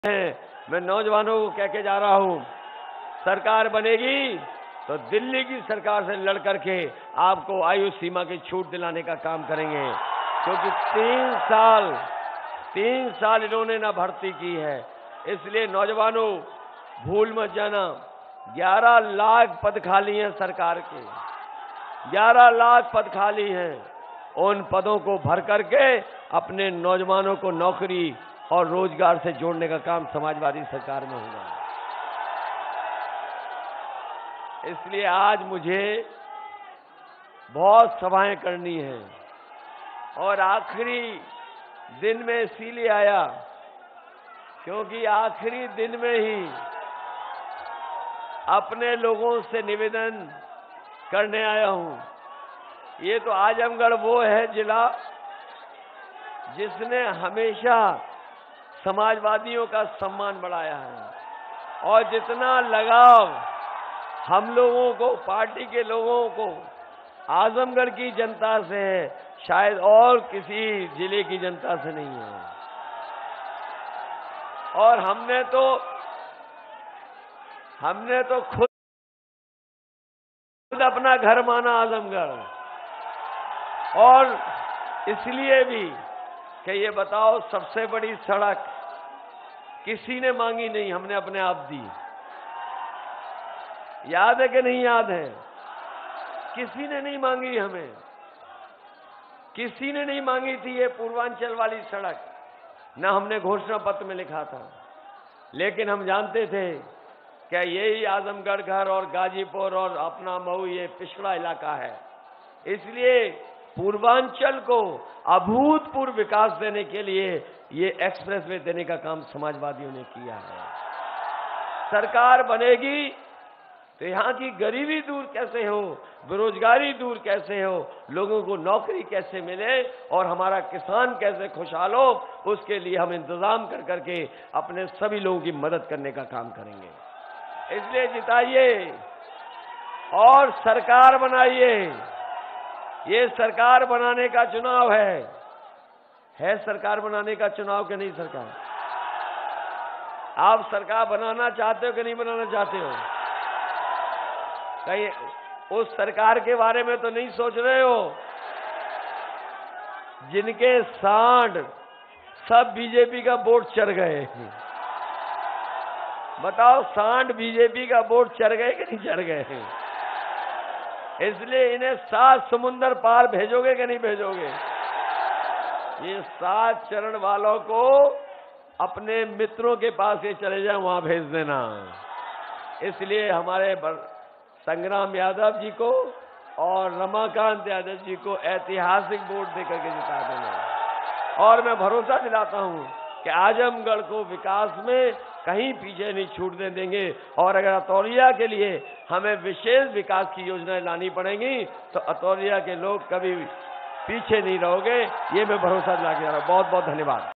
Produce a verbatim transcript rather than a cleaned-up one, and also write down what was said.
हैं, मैं नौजवानों को कह के जा रहा हूं, सरकार बनेगी तो दिल्ली की सरकार से लड़ करके आपको आयु सीमा की छूट दिलाने का काम करेंगे, क्योंकि तीन साल तीन साल इन्होंने ना भर्ती की है। इसलिए नौजवानों भूल मत जाना, ग्यारह लाख पद खाली हैं सरकार के, ग्यारह लाख पद खाली हैं। उन पदों को भर करके अपने नौजवानों को नौकरी और रोजगार से जोड़ने का काम समाजवादी सरकार में होगा। इसलिए आज मुझे बहुत सभाएं करनी हैं और आखिरी दिन में इसीलिए आया क्योंकि आखिरी दिन में ही अपने लोगों से निवेदन करने आया हूं। ये तो आजमगढ़ वो है जिला जिसने हमेशा समाजवादियों का सम्मान बढ़ाया है और जितना लगाव हम लोगों को, पार्टी के लोगों को आजमगढ़ की जनता से है, शायद और किसी जिले की जनता से नहीं है। और हमने तो हमने तो खुद अपना घर माना आजमगढ़, और इसलिए भी कि ये बताओ, सबसे बड़ी सड़क किसी ने मांगी नहीं, हमने अपने आप दी। याद है कि नहीं याद है? किसी ने नहीं मांगी, हमें किसी ने नहीं मांगी थी ये पूर्वांचल वाली सड़क, न हमने घोषणा पत्र में लिखा था। लेकिन हम जानते थे कि यही आजमगढ़ घर और गाजीपुर और अपना मऊ ये पिछड़ा इलाका है, इसलिए पूर्वांचल को अभूतपूर्व विकास देने के लिए ये एक्सप्रेसवे देने का काम समाजवादियों ने किया है। सरकार बनेगी तो यहां की गरीबी दूर कैसे हो, बेरोजगारी दूर कैसे हो, लोगों को नौकरी कैसे मिले और हमारा किसान कैसे खुशहाल हो, उसके लिए हम इंतजाम कर करके अपने सभी लोगों की मदद करने का काम करेंगे। इसलिए जिताइए और सरकार बनाइए। ये सरकार बनाने का चुनाव है है सरकार बनाने का चुनाव कि नहीं? सरकार, आप सरकार बनाना चाहते हो कि नहीं बनाना चाहते हो? कहीं उस सरकार के बारे में तो नहीं सोच रहे हो जिनके सांड सब बीजेपी का वोट चढ़ गए? बताओ, सांड बीजेपी का वोट चढ़ गए कि नहीं चढ़ गए? इसलिए इन्हें सात समुंदर पार भेजोगे कि नहीं भेजोगे? ये सात चरण वालों को अपने मित्रों के पास ये चले जाए, वहां भेज देना। इसलिए हमारे संग्राम यादव जी को और रमाकांत यादव जी को ऐतिहासिक वोट देकर के जिता देना। और मैं भरोसा दिलाता हूं कि आजमगढ़ को विकास में कहीं पीछे नहीं छूटने देंगे, और अगर अतौलिया के लिए हमें विशेष विकास की योजनाएं लानी पड़ेंगी तो अतौलिया के लोग कभी पीछे नहीं रहोगे, ये मैं भरोसा दिला के जा रहा हूं। बहुत बहुत धन्यवाद।